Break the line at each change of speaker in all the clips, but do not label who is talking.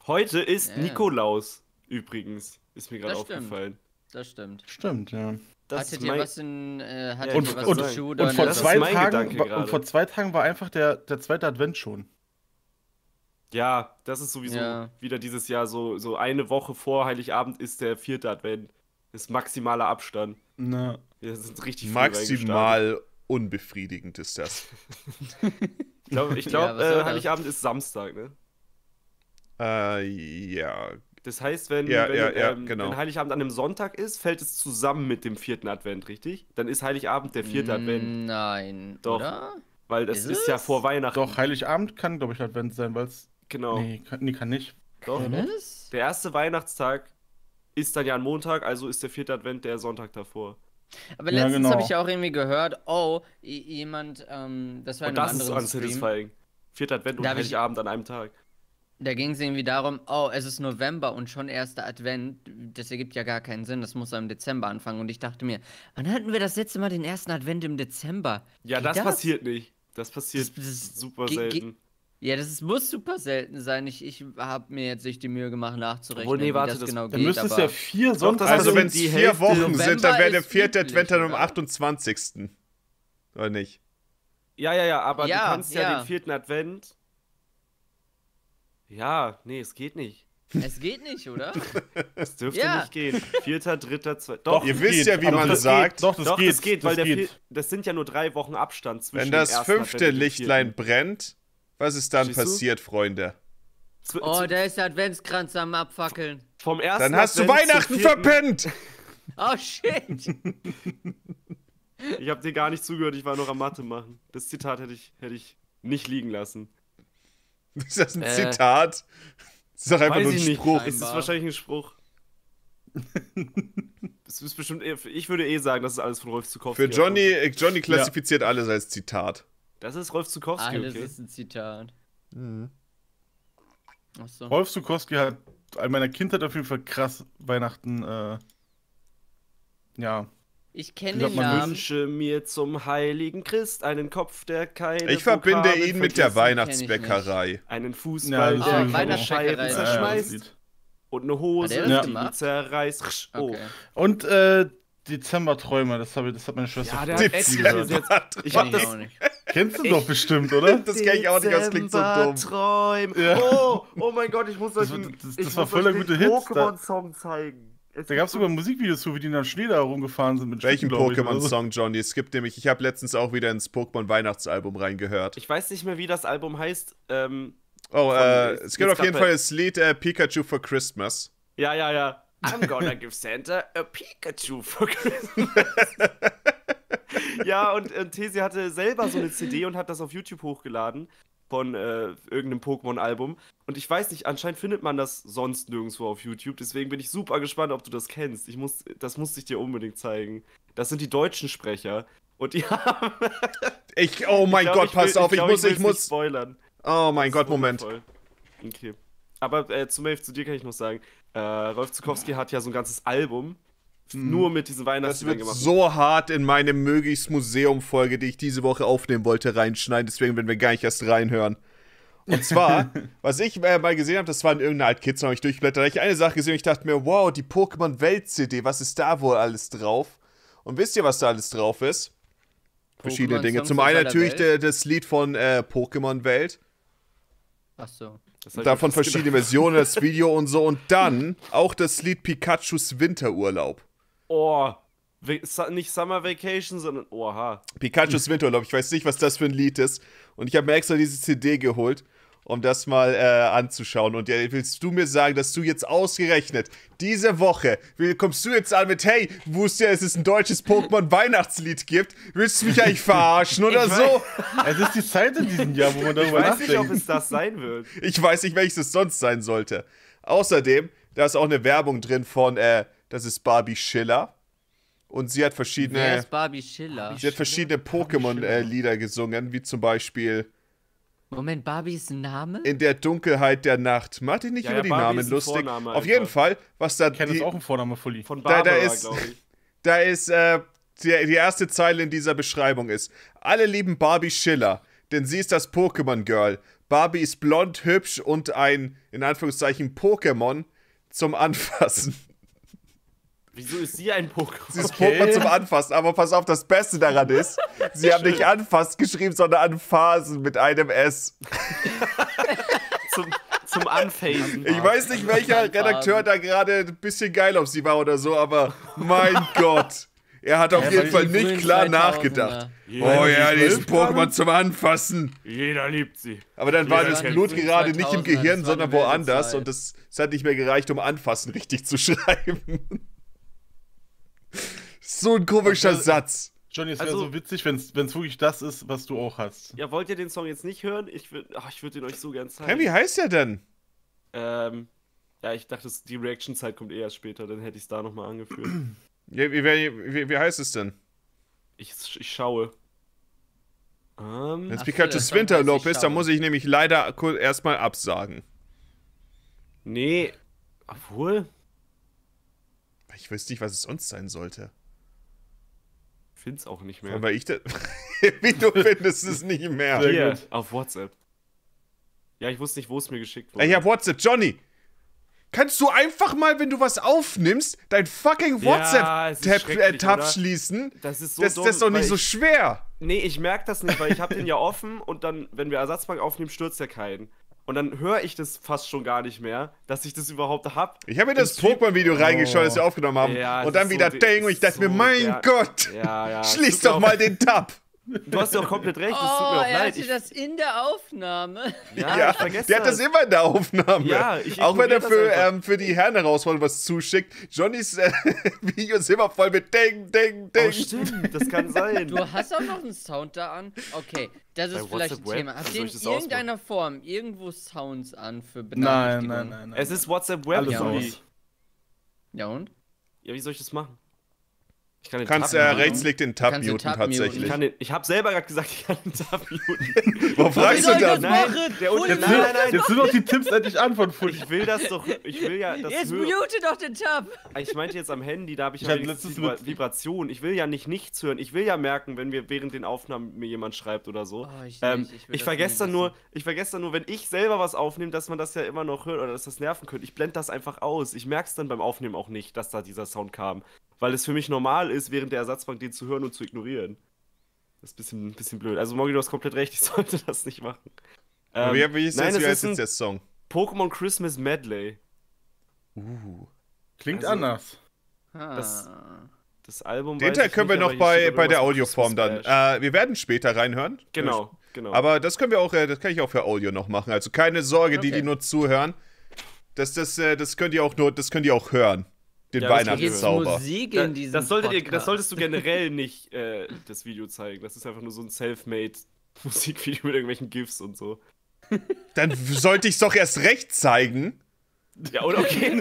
Heute ist
Ja.
Nikolaus, übrigens. Ist mir gerade
Das stimmt.
aufgefallen.
Das stimmt.
Stimmt, ja.
Das
Hattet
ist
ihr
mein...
was in,
Ja,
hattet
ich
ihr
wollte
was
gerade
in
sagen.
Schuh
Und
oder
vor
das ist
zwei
mein
Tagen,
Gedanke gerade.
und vor 2 Tagen war einfach der zweite Advent schon.
Ja, das ist sowieso
Ja.
wieder dieses Jahr so eine Woche vor Heiligabend ist der 4. Advent. Ist maximaler Abstand.
Na,
Wir sind richtig früh reingestartet.
Maximal unbefriedigend ist das.
Ich
Ja,
glaube,
was soll das?
Heiligabend ist Samstag, ne?
Ja.
Das heißt, wenn,
Ja,
wenn,
ja, ja, genau.
wenn Heiligabend an einem Sonntag ist, fällt es zusammen mit dem 4. Advent, richtig? Dann ist Heiligabend der 4. Advent.
Nein,
Doch.
oder?
Weil das
Ist
ist ja
es?
vor Weihnachten.
doch, Heiligabend kann, glaube ich, Advent sein, weil es.
Genau.
Nee, kann nicht.
Doch.
Was?
Der erste Weihnachtstag ist dann ja ein Montag, also ist der 4. Advent der Sonntag davor.
Aber
Ja,
letztens
genau.
habe ich ja auch irgendwie gehört, jemand, das war in
Und
einem
das ist
anderen Stream,
unsatisfying. 4. Advent und
Da hab ich-
Heiligabend an einem Tag.
da ging es irgendwie darum, es ist November und schon erster Advent, das ergibt ja gar keinen Sinn, das muss im Dezember anfangen und ich dachte mir, wann hatten wir das letzte Mal den ersten Advent im Dezember?
Ja,
Geht
das passiert nicht. Das passiert
Das
super
ge- ge-
selten.
Ja, muss super selten sein. Ich habe mir jetzt nicht die Mühe gemacht nachzurechnen,
Obwohl, nee, warte,
wie das
das-
genau
Dann
geht,
müsste es
aber
ja 4
das
Sonntage
Also
sind
wenn es
die
4
Hälfte.
Wochen sind,
November
dann wäre der
ist
4.
üblich,
Advent dann am
oder?
28. Oder nicht?
Ja, aber du
Ja,
kannst ja
ja.
den 4. Advent. Ja, nee, es geht nicht.
es geht nicht, oder?
Es dürfte
Ja.
nicht gehen. 4., 3., 2.
Doch,
Ihr
das
wisst
geht,
ja, wie
aber
man
das
sagt,
geht. Doch, das
Doch,
geht.
das geht, weil
das geht.
das sind ja nur 3 Wochen Abstand zwischen
wenn das
dem ersten
5.
Advent und dem
Lichtlein
4..
brennt, was ist dann
Verstehst du?
passiert, Freunde?
Oh, da ist der Adventskranz am Abfackeln.
Vom ersten
Dann hast du
Advent zum
Weihnachten
4..
verpennt!
Oh, shit.
Ich habe dir gar nicht zugehört, ich war noch am Mathe machen. Das Zitat hätte ich nicht liegen lassen.
Ist das ein Zitat? Das ist doch einfach nur ein
ich
Spruch.
nicht. Es ist wahrscheinlich ein Spruch. Es ist bestimmt ich würde sagen, das ist alles von Rolf Zukowski.
Für Johnny klassifiziert alles als Zitat.
Das ist Rolf Zukowski,
Alles
okay?
ist ein Zitat. Achso.
Rolf Zukowski hat in meiner Kindheit auf jeden Fall krass Weihnachten, ja.
Ich kenne
Ich glaub,
den
man
Namen.
Wünsche mir zum heiligen Christ einen Kopf, der keine
Ich verbinde
Vokabeln
ihn mit der
vergisst,
Weihnachtsbäckerei.
einen
Ja,
Fußball,
das
der
ist
keine
auch-
Scheiben
Ja,
zerschmeißt
Lied.
und eine
Hat
Hose,
er das
die
gemacht?
zerreißt. Oh.
Okay.
Und Dezemberträume, das hat meine Schwester
Ja, der
früher
hat etliche
gehört.
jetzt. Ich
Kenn
hab das.
auch nicht.
Kennst du doch bestimmt, oder?
Das kenn ich auch nicht, das klingt so dumm.
Dezemberträume.
Ja.
Oh mein Gott, ich muss euch
Das-
den-
das
ich
war
muss
voller
euch den
gute Hits, da-
Pokémon-Song zeigen.
Da gab es sogar Musikvideos zu, wie die in der Schnee da rumgefahren sind. Mit
Welchen
Stücken, glaub ich, oder so.
Pokémon-Song, Johnny? Es gibt nämlich, ich habe letztens auch wieder ins Pokémon-Weihnachtsalbum reingehört.
Ich weiß nicht mehr, wie das Album heißt.
Oh,
Von-
es gibt
jetzt
auf jeden
grad
Fall das Lied Pikachu for Christmas.
Ja. I'm gonna give Santa a Pikachu for Christmas. Ja, und Tesi hatte selber so eine CD und hat das auf YouTube hochgeladen von irgendeinem Pokémon-Album. Und ich weiß nicht, anscheinend findet man das sonst nirgendwo auf YouTube. Deswegen bin ich super gespannt, ob du das kennst. Das musste ich dir unbedingt zeigen. Das sind die deutschen Sprecher. Und die haben...
Oh mein
glaub,
Gott, pass auf, ich
will's nicht
muss.
spoilern.
Oh mein
Das
Gott,
ist
Moment.
wundervoll. Okay. Aber zu Maeve, zu dir kann ich noch sagen, Rolf Zukowski hat ja so ein ganzes Album nur mit diesen
Das
Weihnachtsliedern
wird
gemacht.
so hart in meine Möglichst Museum-Folge, die ich diese Woche aufnehmen wollte, reinschneiden. Deswegen werden wir gar nicht erst reinhören. Und zwar, was ich mal gesehen habe, das war in irgendeiner Art Kids, habe ich durchblättert. Da habe ich eine Sache gesehen und ich dachte mir, wow, die Pokémon-Welt-CD, was ist da wohl alles drauf? Und wisst ihr, was da alles drauf ist? Verschiedene Dinge.
Songs
Zum
aus
einen
aller
natürlich
Welt?
das Lied von Pokémon-Welt.
Achso.
Das hab ich
Davon
mir fast
verschiedene
gedacht.
Versionen, das Video und so. Und dann auch das Lied Pikachus Winterurlaub.
Oh, nicht Summer Vacation, sondern oha.
Pikachus Winterurlaub, ich weiß nicht, was das für ein Lied ist. Und ich habe mir extra diese CD geholt, um das mal anzuschauen. Und willst du mir sagen, dass du jetzt ausgerechnet diese Woche, kommst du jetzt an mit, hey, wusstest ja, dass es ein deutsches Pokémon-Weihnachtslied gibt? Willst du mich eigentlich verarschen oder
Ich
so?
Es ist die Zeit in diesem Jahr, wo man
Ich
darüber
weiß nicht, ob
nachdenkt.
es das sein wird.
Ich weiß nicht, welches es sonst sein sollte. Außerdem, da ist auch eine Werbung drin von, das ist Barbie Schiller. Und sie hat
Wer
verschiedene,
ist Barbie Schiller?
Pokémon-Lieder gesungen, wie zum Beispiel
Moment, Barbie ist ein Name?
In der Dunkelheit der Nacht. Mach dich nicht
Ja,
über die
Barbie
Namen
ist ein
lustig.
Vorname
Auf jeden
einfach.
Fall, was da
Ich kenne
die,
das auch im Vornamen Fully.
Von
Da
Barbara,
ist-
glaube ich.
da ist die erste Zeile in dieser Beschreibung ist: Alle lieben Barbie Schiller, denn sie ist das Pokémon Girl. Barbie ist blond, hübsch und ein, in Anführungszeichen, Pokémon zum Anfassen.
Wieso ist sie ein Pokémon?
Sie ist Pokémon zum Anfassen, aber pass auf, das Beste daran ist, sie haben nicht anfasst geschrieben, sondern anfasen mit einem S.
Zum Anphasen.
Ich weiß nicht, welcher Redakteur da gerade ein bisschen geil auf sie war oder so, aber mein Gott. Er hat auf jeden Fall nicht klar nachgedacht. Oh ja, die ist Pokémon zum Anfassen.
Jeder liebt sie.
Aber dann war das
kennt
Blut
sie.
gerade nicht im
2000er,
Gehirn,
das war
sondern
eine wilde
woanders.
Zeit.
Und das hat nicht mehr gereicht, um Anfassen richtig zu schreiben. So ein komischer Satz.
Johnny, es wäre
Also-
so witzig, wenn es wirklich das ist, was du auch hast.
Ja, wollt ihr den Song jetzt nicht hören? Ich würd den euch so gern zeigen.
Hä, wie heißt der denn?
Ja, ich dachte, die Reaction-Zeit kommt eher später, dann hätte ich es da nochmal angeführt.
Ja, wie heißt es denn?
Ich schaue.
Wenn es
Ach so,
Pikachu's
der Song
Winterlob
heißt Ich
ist, dann
schaue.
muss ich nämlich leider erstmal absagen.
Nee, obwohl,
Ich wüsste nicht, was es sonst sein sollte.
ich find's auch nicht mehr.
Weil ich wie du findest es nicht mehr.
Sehr
Hier,
gut.
auf WhatsApp. Ja, ich wusste nicht, wo es mir geschickt wurde.
Ich hab WhatsApp, Johnny. Kannst du einfach mal, wenn du was aufnimmst, dein fucking
Ja, es ist
WhatsApp-Tab
schrecklich, oder?
schließen?
Das ist so
Das
dumm,
ist doch nicht
weil
so schwer.
Nee, ich merke das nicht, weil ich habe den ja offen und dann, wenn wir Ersatzbank aufnehmen, stürzt ja keinen. Und dann höre ich das fast schon gar nicht mehr, dass ich das überhaupt hab.
Ich habe mir das
Im Stream-
Pokémon-Video reingeschaut, das wir aufgenommen haben.
Ja,
und
es
dann
ist
wieder
so-
Ding und ich dachte mir,
so
mein
der-
Gott,
Ja,
schließ
es tut mir
doch
auch-
mal den Tab.
Du hast ja auch komplett recht, es tut mir
Oh,
auch
er
leid.
hatte das in der Aufnahme.
Ja, ich vergesse
der hat das immer in der Aufnahme.
Ja, ich
auch wenn er
ignoriere das einfach.
für die Herrenherausforderung was zuschickt. Johnnys Videos sind immer voll mit Ding, Ding, Ding.
Oh, stimmt, das kann sein.
Du hast auch noch einen Sound da an? Okay, das
Bei
ist vielleicht ein
WhatsApp Web?
Thema.
Wie
Habt
soll
ihr in
ich das
irgendeiner Form irgendwo Sounds an für
Nein,
Benachrichtigungen?
nein.
Es ist WhatsApp Web,
Alles
Juli.
aus.
Ja und?
Ja, wie soll ich das machen? Ich kann
Du
den
kannst
Tab muten.
rechtsklick den Tab
Kannst den
muten
Tab muten.
tatsächlich.
Ich habe selber gerade gesagt, ich kann den Tab muten.
Warum fragst du
soll ich
dann?
das
Nein,
machen?
der
Fully
Nein,
Jetzt,
nein, nein.
jetzt sind doch die Tipps endlich an von Fully.
Ich will das doch, ich will ja das
Jetzt
hören.
mute doch den Tab!
Ich meinte jetzt am Handy, da habe ich
Ich
ja
hab
wenigstens
letztens mit-
Vibration. Ich will ja nicht nichts hören. Ich will ja merken, wenn wir während den Aufnahmen mir jemand schreibt oder so.
Oh, ich
Ähm,
nicht. Ich will
ich
das
vergesse
nie
dann
wissen.
nur, wenn ich selber was aufnehme, dass man das ja immer noch hört oder dass das nerven könnte. Ich blende das einfach aus. Ich merke es dann beim Aufnehmen auch nicht, dass da dieser Sound kam. Weil es für mich normal ist, während der Ersatzbank den zu hören und zu ignorieren. Das ist ein bisschen blöd. Also Morgi, du hast komplett recht, ich sollte das nicht machen.
Wie heißt
nein, es
jetzt
ist ein
der Song?
Pokémon Christmas Medley.
Klingt
Also-
anders.
Das-
Ah.
Das Album
Den
weiß
Teil
ich
können wir
nicht,
noch
aber hier steht
bei
aber
der
irgendwas mit
Audioform dann.
Christmas Bash.
Wir werden später reinhören.
Genau.
Aber das können wir auch, das kann ich auch für Audio noch machen. Also keine Sorge, die
Okay.
nur zuhören. Das könnt ihr auch hören. Den
Ja, das
Hier gibt's
Weihnachtszauber.
Musik
Da-
in diesem
das
Podcast.
solltest du generell nicht das Video zeigen. Das ist einfach nur so ein self-made Musikvideo mit irgendwelchen GIFs und so.
Dann sollte ich es doch erst recht zeigen.
Ja, oder okay.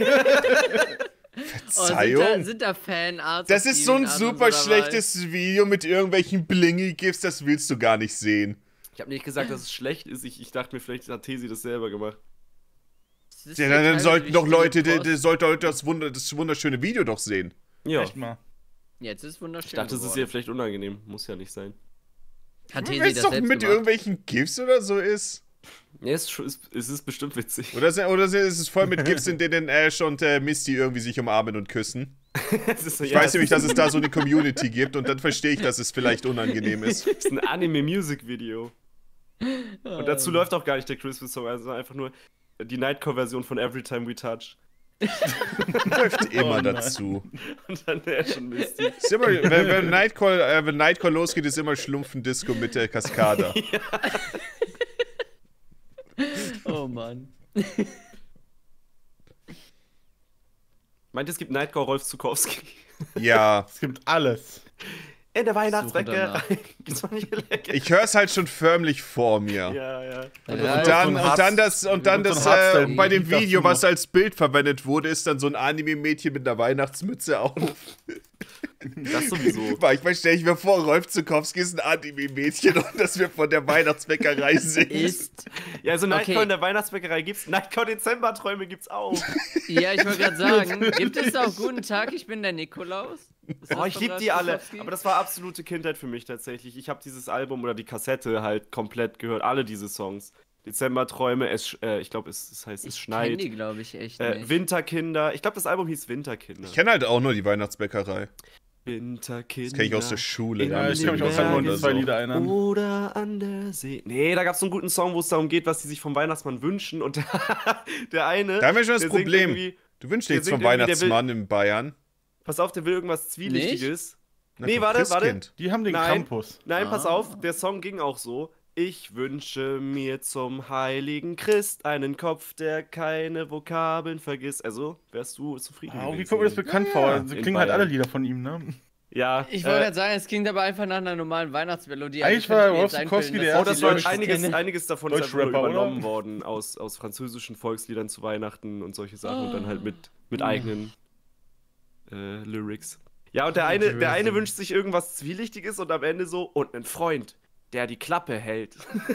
Verzeihung.
Sind da Fanarts?
Das
auf
ist so ein
DeviantArt und
super
dabei?
schlechtes Video mit irgendwelchen Blingy-GIFs, das willst du gar nicht sehen.
Ich habe nicht gesagt, dass es schlecht ist. Ich dachte mir, vielleicht hat Tesi das selber gemacht.
Das ist
Ja,
ja
dann
keine
sollten doch Leute,
wichtige Post.
sollten Leute das wunderschöne Video doch sehen.
Ja.
Echt mal.
Jetzt ist wunderschön.
Ich dachte, es ist
geworden.
ihr vielleicht unangenehm. Muss ja nicht sein.
Hat
Wenn
Tesi
es
das
doch
selbst
mit
gemacht?
irgendwelchen GIFs oder so ist.
Ja, es ist bestimmt witzig.
Oder ist es voll mit GIFs, in denen Ash und Misty irgendwie sich umarmen und küssen. Ich weiß nämlich, dass es da so eine Community gibt und dann verstehe ich, dass es vielleicht unangenehm ist.
Das ist ein Anime-Music-Video. Und dazu läuft auch gar nicht der Christmas-Song, also einfach nur die Nightcore-Version von Every Time We Touch.
Läuft immer
Oh nein.
dazu.
Und dann der schon Misty.
Ist immer, wenn Nightcall losgeht, ist immer Schlumpfendisco mit der Kaskade.
Oh Mann.
Meint, es gibt Nightcore Rolf Zukowski.
Ja.
Es gibt alles.
In der
danach.
Weihnachtsbäckerei. Gibt's noch nicht lecker?
Ich höre es halt schon förmlich vor mir.
Ja, ja.
Und dann das
so ein Hardstyle-
bei dem
Lied dazu
Video, was
noch.
als Bild verwendet wurde, ist dann so ein Anime-Mädchen mit einer Weihnachtsmütze auf.
Das sowieso.
Manchmal stelle ich mir vor, Rolf Zukowski ist ein Anime-Mädchen und dass wir von der Weihnachtsbäckerei singen.
Ist.
Ja, also Nightcore
Okay.
in der Weihnachtsbäckerei gibt's. Nightcore Dezemberträume gibt's auch.
Ja, ich wollte gerade sagen, gibt es auch Guten Tag, ich bin der Nikolaus? Ist das
Oh, ich
von
lieb
Ralf
die alle.
Zukowski?
Aber das war absolute Kindheit für mich tatsächlich. Ich habe dieses Album oder die Kassette halt komplett gehört. Alle diese Songs. Dezemberträume, ich glaube, es heißt, es
Ich
schneit.
kenne die, glaube ich, echt nicht.
Winterkinder. Ich glaube, das Album hieß Winterkinder.
Ich kenne halt auch nur die Weihnachtsbäckerei.
Winterkinder.
Das kenne ich aus der Schule.
In
Ja, ich kann mich auch
den
sagen, nur
Bergen
an zwei Lieder erinnern.
Oder an der See. Nee, da gab es so einen guten Song, wo es darum geht, was die sich vom Weihnachtsmann wünschen. Und der eine.
Da haben wir schon das
der singt
Problem.
irgendwie-
Du wünschst dir
der
nichts vom
singt irgendwie, der
Weihnachtsmann in Bayern.
Pass auf, der will irgendwas Zwielichtiges.
Na,
Nee,
vom
warte.
Christkind.
Die haben den
Nein.
Krampus.
Nein, pass
Ah.
auf, der Song ging auch so. Ich wünsche mir zum heiligen Christ einen Kopf, der keine Vokabeln vergisst. Also, wärst du zufrieden?
Ah, wie
gewesen?
kommt mir das bekannt vor? Also,
in
klingen halt
Bayern.
alle Lieder von ihm, ne?
Ja.
Ich wollte gerade sagen, es klingt aber einfach nach einer normalen Weihnachtsmelodie.
Eigentlich
Also könnte ich
war
mir jetzt
Rostkowski
einbilden,
der
dass
Oh, das
die
war
Lyrics
einiges,
kennen.
einiges davon ist einfach nur
Deutschrapper,
übernommen
oder?
worden aus französischen Volksliedern zu Weihnachten und solche Sachen und dann halt mit eigenen Lyrics. Ja, und der eine wünscht sich irgendwas Zwielichtiges und am Ende so, und einen Freund, der die Klappe hält.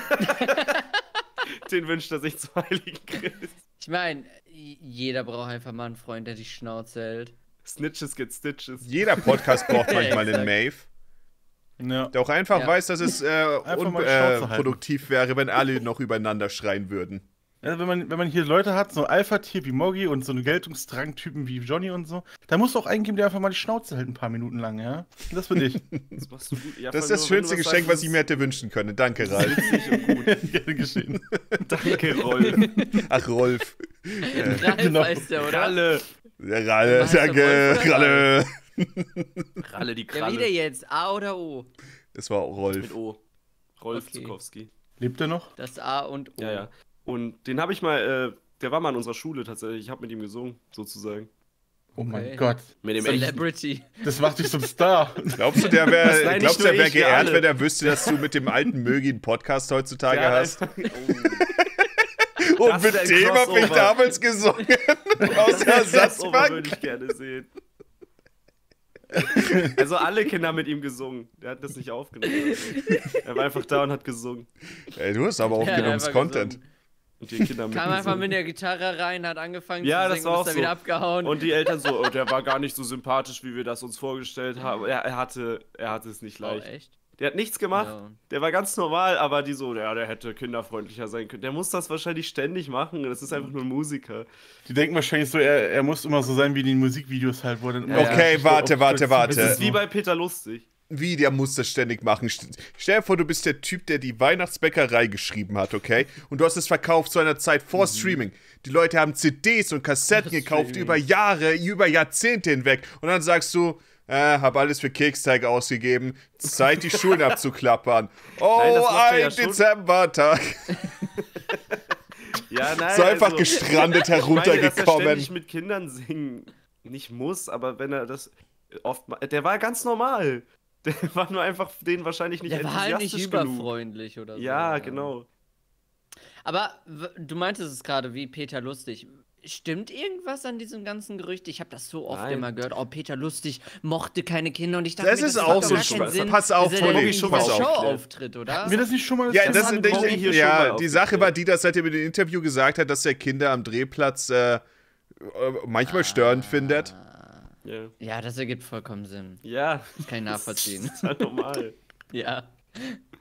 Den wünscht er sich zum Heiligen Christ.
Ich meine, jeder braucht einfach mal einen Freund, der die Schnauze hält.
Snitches get stitches.
Jeder Podcast braucht manchmal einen Maeve.
Ja.
Der auch einfach
Ja.
weiß, dass es
mal die Schnauze halten.
produktiv wäre, wenn alle noch übereinander schreien würden.
Also wenn man hier Leute hat, so ein Alpha-Tier wie Moggy und so eine Geltungsdrang-Typen wie Johnny und so, da musst du auch einen geben, der einfach mal die Schnauze hält ein paar Minuten lang, ja? Das bin ich.
Das machst du gut. Ja,
Das ist
vor
das
allem,
schönste
wenn du
Geschenk,
sagst,
was ich mir hätte wünschen können. Danke, Ralf.
witzig und gut.
Gerne geschehen.
Danke, Rolf.
Ach, Rolf.
Ralf
Genau.
heißt der, oder?
Kralle.
Ralle,
Heißt der
danke,
Rolf oder
Ralle.
Kralle, die
Ja,
Kralle.
wieder jetzt. A oder O?
Das war auch
Mit
Rolf.
O. Rolf
Okay.
Zukowski.
Lebt er noch?
Das A und O.
Ja, ja. Und den habe ich mal, der war mal in unserer Schule tatsächlich. Ich habe mit ihm gesungen, sozusagen.
Oh mein
Okay.
Gott.
Mit dem echten.
Celebrity.
Das macht dich zum Star.
Glaubst du, der
Was?
wäre
Nein, nicht nur
wär
ich, wir
geehrt,
alle.
wenn er wüsste, dass du mit dem alten Mögi einen Podcast heutzutage
Der hat
hast?
einfach-
Und
Das
mit
wär ein
dem hab ich
Crossover.
damals gesungen. Aus der
Das würde
Ersatzbank.
ich gerne sehen. Also alle Kinder haben mit ihm gesungen. Der hat das nicht aufgenommen. Also. Er war einfach da und hat gesungen.
Ey, du hast aber auch
Ja,
genug
einfach
Content.
gesungen.
Und die Kinder
Kam einfach
mitgesungen.
mit der Gitarre rein, hat angefangen
Ja,
zu
das
singen
war
und
auch
ist dann
so.
wieder abgehauen.
Und die Eltern so, oh, der war gar nicht so sympathisch, wie wir das uns vorgestellt haben. Er hatte es nicht
oh,
leicht.
echt?
Der hat nichts gemacht.
Ja.
Der war ganz normal, aber die so, ja, der hätte kinderfreundlicher sein können. Der muss das wahrscheinlich ständig machen. Das ist einfach nur ein Musiker.
Die denken wahrscheinlich so, er muss immer so sein wie in den Musikvideos halt, wo er dann immer
Okay,
so
warte.
Das ist wie bei Peter Lustig.
Wie, der muss das ständig machen. Stell dir vor, du bist der Typ, der die Weihnachtsbäckerei geschrieben hat, okay? Und du hast es verkauft zu einer Zeit vor Streaming. Die Leute haben CDs und Kassetten gekauft
Streaming.
über Jahre, über Jahrzehnte hinweg. Und dann sagst du, hab alles für Keksteig ausgegeben. Zeit, die Schulen abzuklappern. Oh,
Nein, das macht er ja
ein
schon.
Dezembertag.
Ja, nein.
So einfach
also,
gestrandet
ich meine, dass er
heruntergekommen.
ständig mit Kindern singen nicht muss, aber wenn er das oft der war ganz normal. Der war nur einfach denen wahrscheinlich nicht
Der war halt nicht
enthusiastisch genug.
überfreundlich oder so.
Ja, genau.
Aber du meintest es gerade wie Peter Lustig. Stimmt irgendwas an diesem ganzen Gerücht? Ich habe das so oft
Nein.
immer gehört. Oh, Peter Lustig mochte keine Kinder und ich dachte
Das
mir,
ist
macht
auch
doch
so
gar
ein
keinen
Spaß.
Sinn.
Pass auf,
Das ist ja
Toni,
irgendwie
schon
ein
mal
Showauftritt, oder?
Haben wir das nicht schon mal
Ja,
Das haben Bobby hier schon mal
die Sache
aufgeklärt.
war die, dass er mit dem Interview gesagt hat, dass er Kinder am Drehplatz manchmal störend findet.
Ja,
Ja, das ergibt vollkommen Sinn.
ja.
Das kann ich nachvollziehen.
Das ist halt normal.
Ja.